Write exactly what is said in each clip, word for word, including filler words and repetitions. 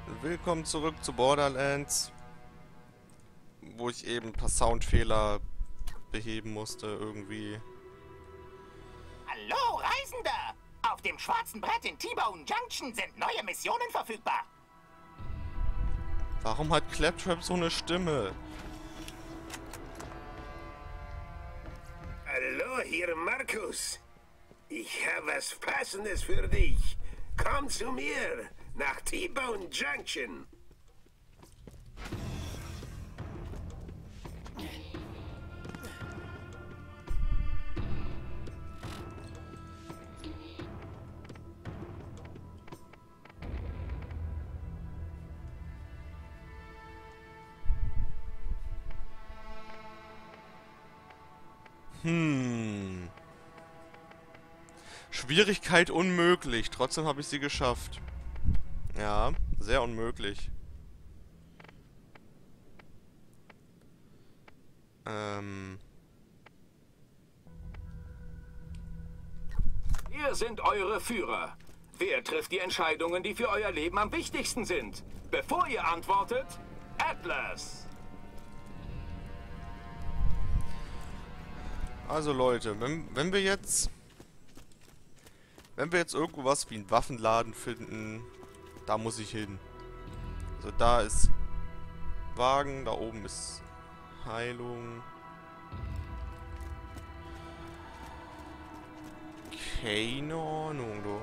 Willkommen zurück zu Borderlands, wo ich eben ein paar Soundfehler beheben musste irgendwie. Hallo, Reisender! Auf dem schwarzen Brett in T-Bone Junction sind neue Missionen verfügbar. Warum hat Claptrap so eine Stimme? Hallo, hier Markus. Ich habe was Passendes für dich. Komm zu mir nach T-Bone Junction. Hm. Schwierigkeit unmöglich. Trotzdem habe ich sie geschafft. Ja, sehr unmöglich. Ähm. Wir sind eure Führer. Wer trifft die Entscheidungen, die für euer Leben am wichtigsten sind? Bevor ihr antwortet, Atlas. Also Leute, wenn, wenn wir jetzt... Wenn wir jetzt irgendwo was wie einen Waffenladen finden, da muss ich hin. Also da ist Wagen, da oben ist Heilung. Keine Ahnung, du.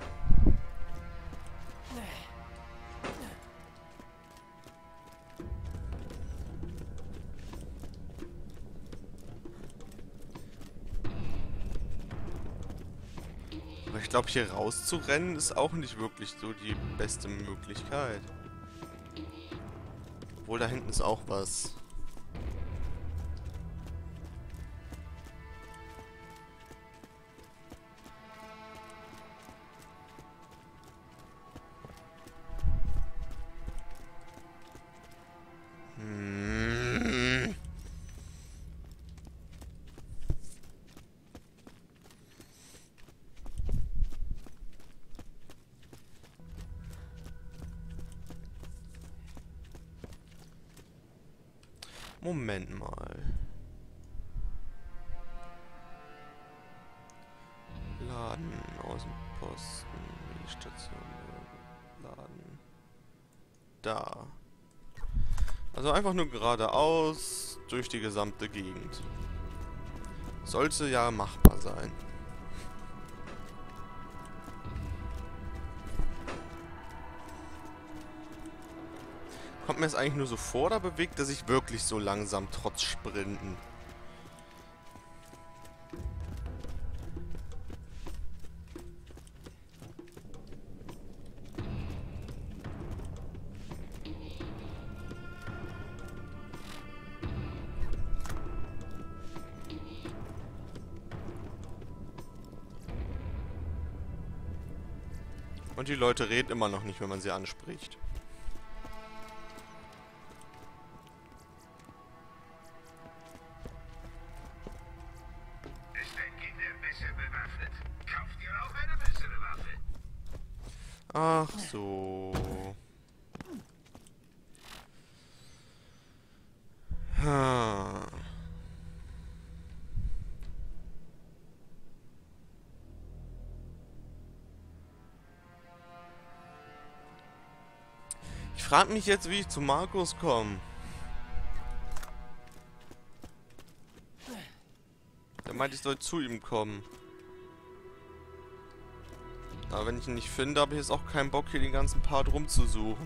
Aber ich glaube, hier rauszurennen ist auch nicht wirklich so die beste Möglichkeit. Obwohl, da hinten ist auch was. Hm. Moment mal. Laden, Außenposten, Station, Laden. Da. Also einfach nur geradeaus durch die gesamte Gegend. Sollte ja machbar sein. Kommt mir das eigentlich nur so vor, oder bewegt er sich wirklich so langsam, trotz Sprinten? Und die Leute reden immer noch nicht, wenn man sie anspricht. Ist dein Kinder besser bewaffnet? Kauft ihr auch eine bessere Waffe? Ach so. Hm. Ich frage mich jetzt, wie ich zu Markus komme. Der meint, ich soll zu ihm kommen. Aber wenn ich ihn nicht finde, habe ich jetzt auch keinen Bock, hier den ganzen Part rumzusuchen.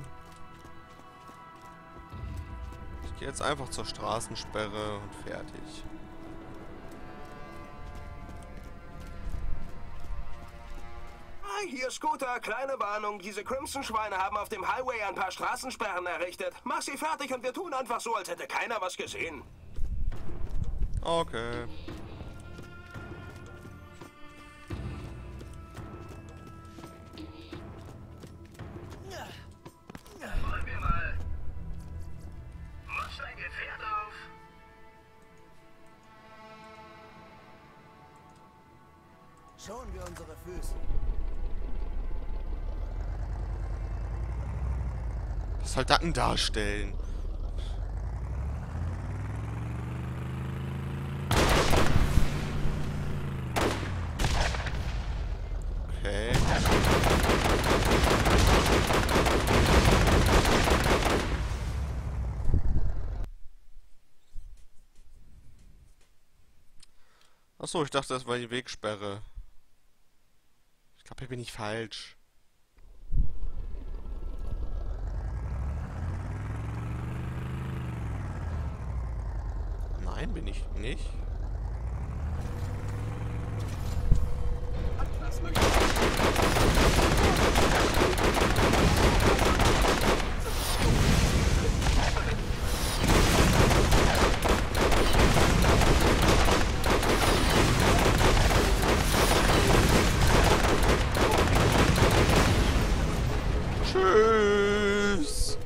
Ich gehe jetzt einfach zur Straßensperre und fertig. Ah, hier Scooter, kleine Warnung. Diese Crimson-Schweine haben auf dem Highway ein paar Straßensperren errichtet. Mach sie fertig und wir tun einfach so, als hätte keiner was gesehen. Okay. Wollen wir mal. Muss dein Gefährt auf? Schonen wir unsere Füße. Was soll das denn darstellen? Okay. Achso, ich dachte, das war die Wegsperre. Ich glaube, hier bin ich falsch. Nein, bin ich nicht. Tschüss.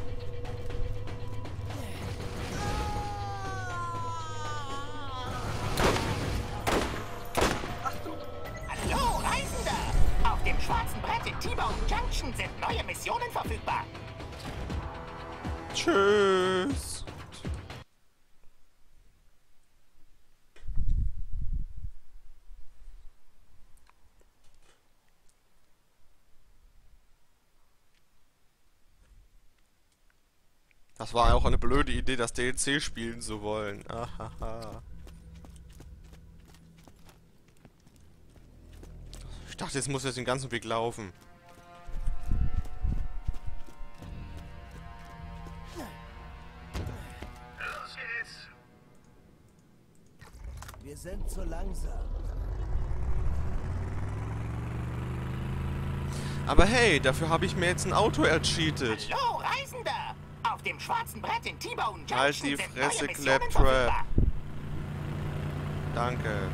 Hallo, Reisender! Auf dem schwarzen Brett in T-Bone Junction sind neue Missionen verfügbar. Tschüss. Das war auch eine blöde Idee, das D L C spielen zu wollen. Ahaha. Ich dachte, jetzt muss jetzt den ganzen Weg laufen. Los geht's. Wir sind zu langsam. Aber hey, dafür habe ich mir jetzt ein Auto ercheatet. Hallo, Reisender! Auf dem schwarzen Brett in T-Bone Junction Halt die sind Fresse, neue Missionen Claptrap. verfügbar. Danke.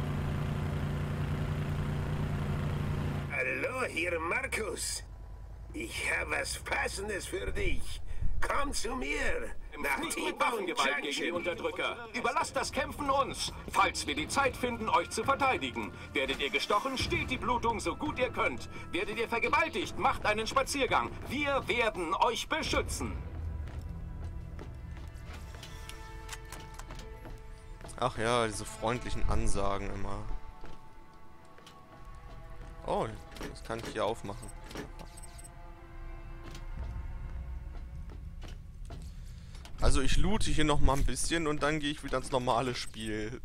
Hallo, hier Markus. Ich habe was Passendes für dich. Komm zu mir. Nach Nicht mit T-Bone Waffengewalt gegen die Junction. Unterdrücker. Überlasst das Kämpfen uns. Falls wir die Zeit finden, euch zu verteidigen. Werdet ihr gestochen, stillt die Blutung so gut ihr könnt. Werdet ihr vergewaltigt, macht einen Spaziergang. Wir werden euch beschützen. Ach ja, diese freundlichen Ansagen immer. Oh, das kann ich hier aufmachen. Also ich loote hier noch mal ein bisschen und dann gehe ich wieder ins normale Spiel.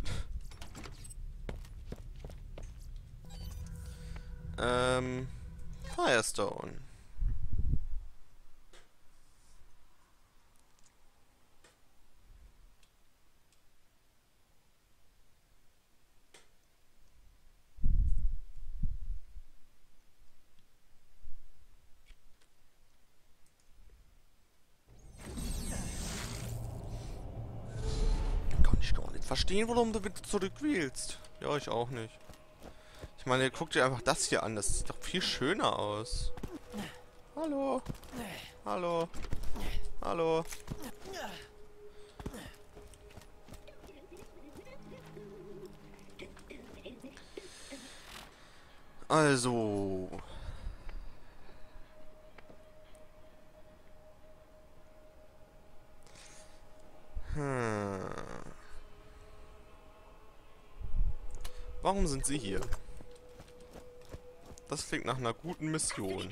ähm, Firestone. Kann ich gar nicht verstehen, warum du wieder zurück willst. Ja, ich auch nicht. Ich meine, guck dir einfach das hier an. Das sieht doch viel schöner aus. Hallo. Hallo. Hallo. Also. Hm. Warum sind sie hier? Das klingt nach einer guten Mission.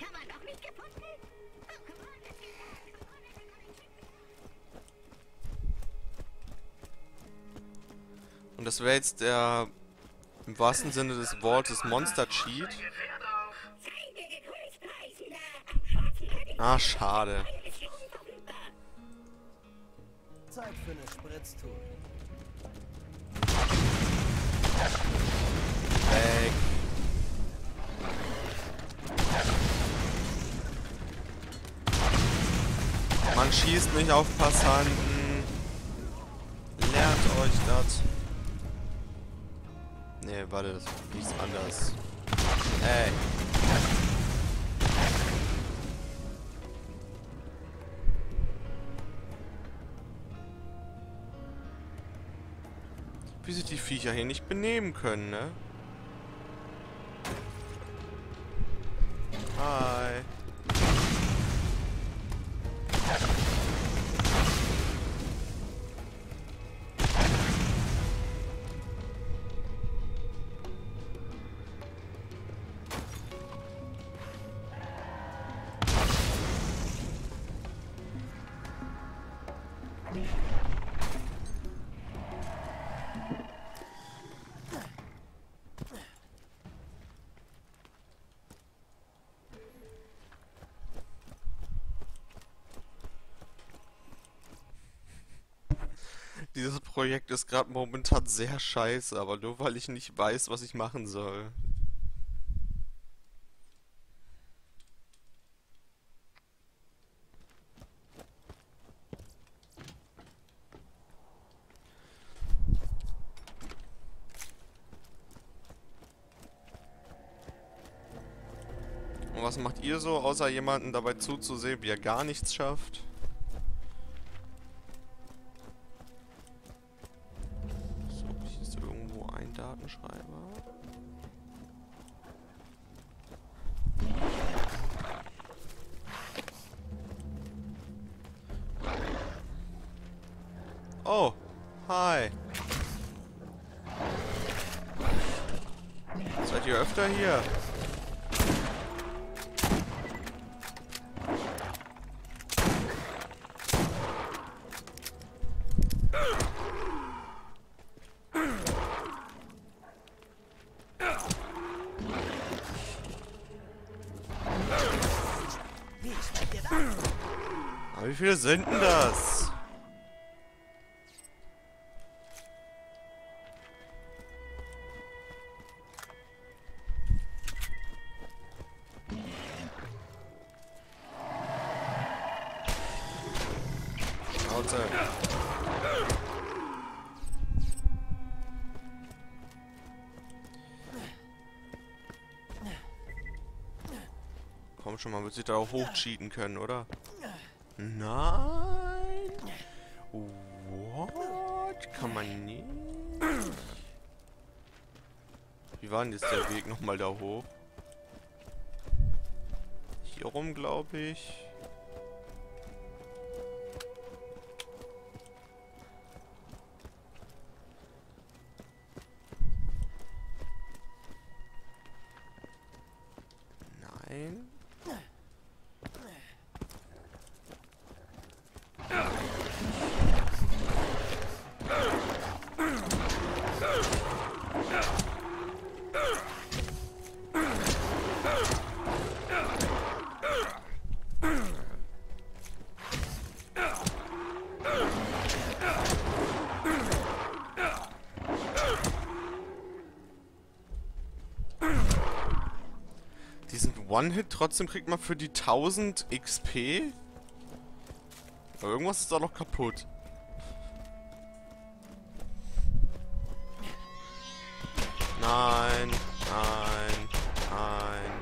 Und das wäre jetzt der, im wahrsten Sinne des Wortes, Monster Cheat. Ah, schade. Zeit für eine Spritztour. Weg. Man schießt nicht auf Passanten. Lernt euch das. Nee, warte, das ist nichts anderes. Ey. Wie sich die Viecher hier nicht benehmen können, ne? Hi. Dieses Projekt ist gerade momentan sehr scheiße, aber nur weil ich nicht weiß, was ich machen soll. Und was macht ihr so, außer jemanden dabei zuzusehen, wie er gar nichts schafft? So, hier ist irgendwo ein Datenschreiber. Oh, hi. Seid ihr öfter hier? Aber wie viele sind denn das? Schnauze. Komm schon, man wird sich da auch hochcheaten können, oder? Nein! What? Kann man nicht? Wie war denn jetzt der Weg nochmal da hoch? Hier rum, glaube ich. Nein. Diesen One-Hit, trotzdem kriegt man für die tausend X P? Aber irgendwas ist da noch kaputt. Nein, nein, nein.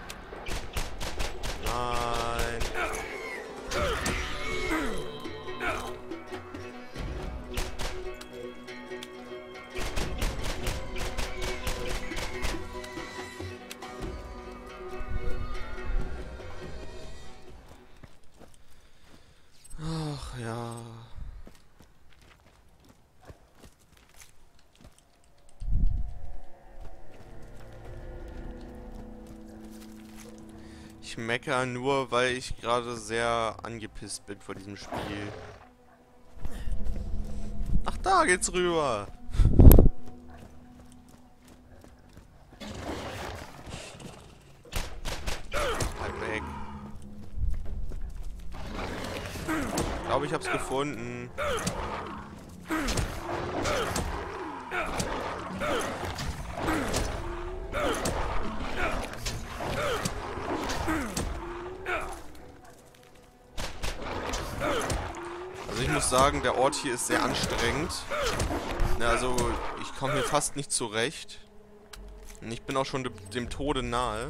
Nein. Ach ja. Ich meckere nur, weil ich gerade sehr angepisst bin vor diesem Spiel. Ach, da geht's rüber. Halt weg. Ich glaube, ich hab's gefunden. Also ich muss sagen, der Ort hier ist sehr anstrengend. Ja, also ich komme hier fast nicht zurecht. Und ich bin auch schon dem, dem Tode nahe.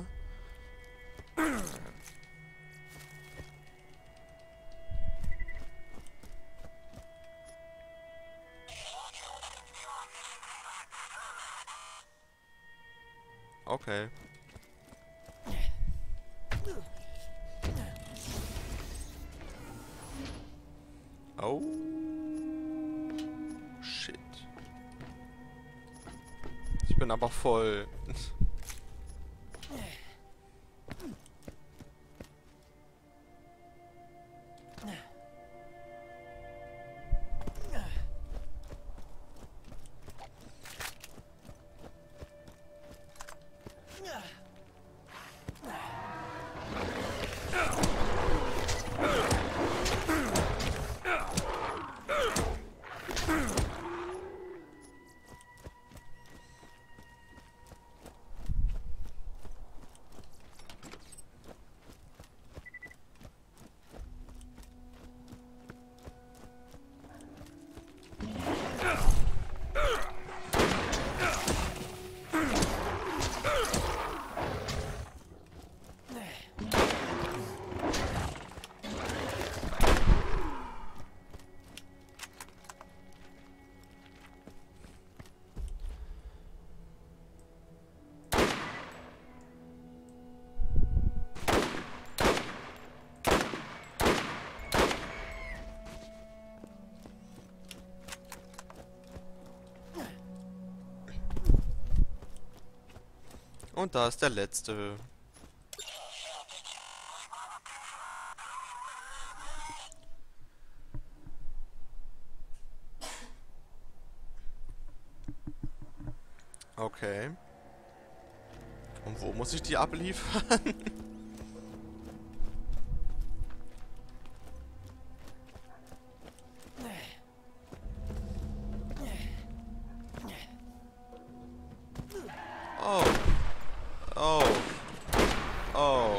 Okay. Oh. Shit. Ich bin aber voll. Und da ist der letzte. Okay. Und wo muss ich die abliefern? Oh. Oh. Oh.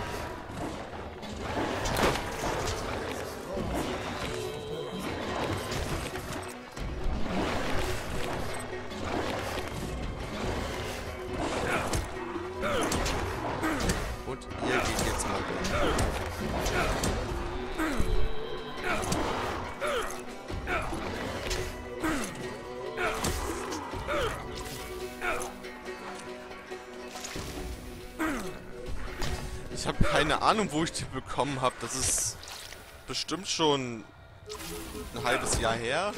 Und ihr geht jetzt mal durch. Ich habe keine Ahnung, wo ich die bekommen habe. Das ist bestimmt schon ein halbes Jahr her.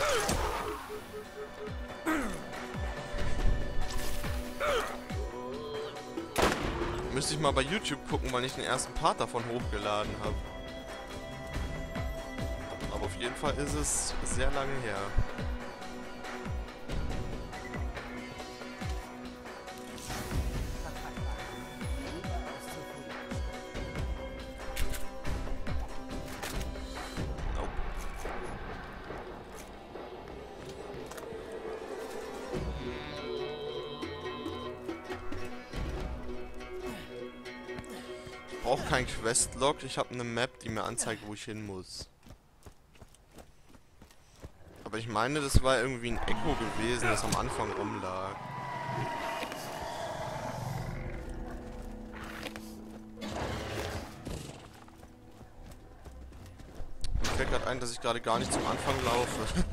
Müsste ich mal bei YouTube gucken, weil ich den ersten Part davon hochgeladen habe. Aber auf jeden Fall ist es sehr lange her. Ich brauche kein Questlog, ich habe eine Map, die mir anzeigt, wo ich hin muss. Aber ich meine, das war irgendwie ein Echo gewesen, das am Anfang rumlag. Mir fällt gerade ein, dass ich gerade gar nicht zum Anfang laufe.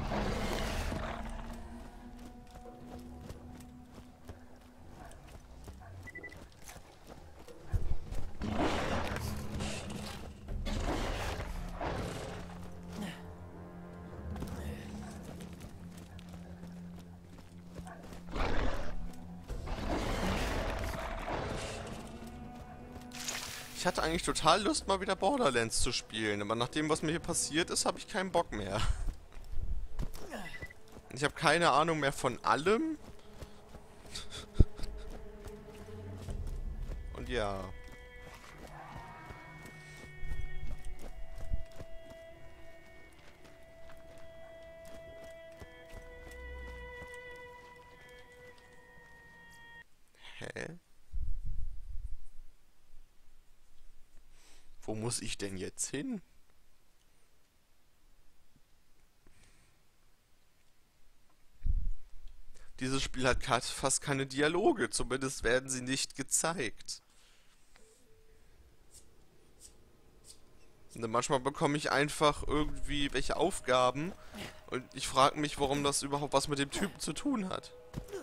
Ich hatte eigentlich total Lust, mal wieder Borderlands zu spielen, aber nach dem, was mir hier passiert ist, habe ich keinen Bock mehr. Ich habe keine Ahnung mehr von allem. Und ja. Hä? Wo muss ich denn jetzt hin? Dieses Spiel hat fast keine Dialoge, zumindest werden sie nicht gezeigt. Und manchmal bekomme ich einfach irgendwie welche Aufgaben und ich frage mich, warum das überhaupt was mit dem Typen zu tun hat.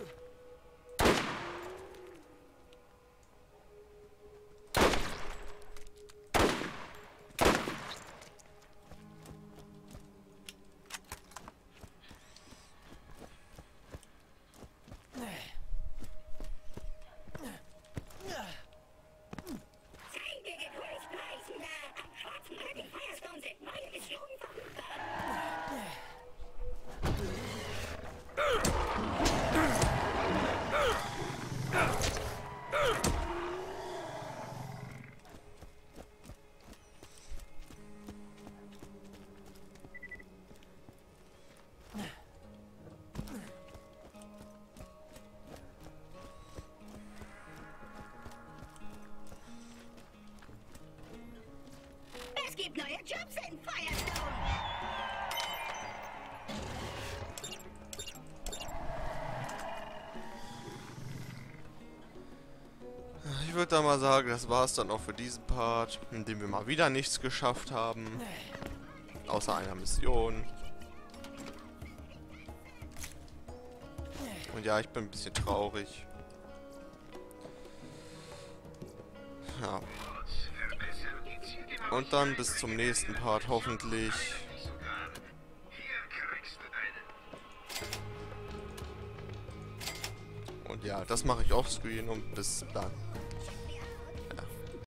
Es gibt neue Jobs in Firestone. Ich würde da mal sagen, das war es dann auch für diesen Part, in dem wir mal wieder nichts geschafft haben. Außer einer Mission. Und ja, ich bin ein bisschen traurig. Ja. Und dann bis zum nächsten Part hoffentlich. Und Und ja, das mache ich offscreen und bis dann.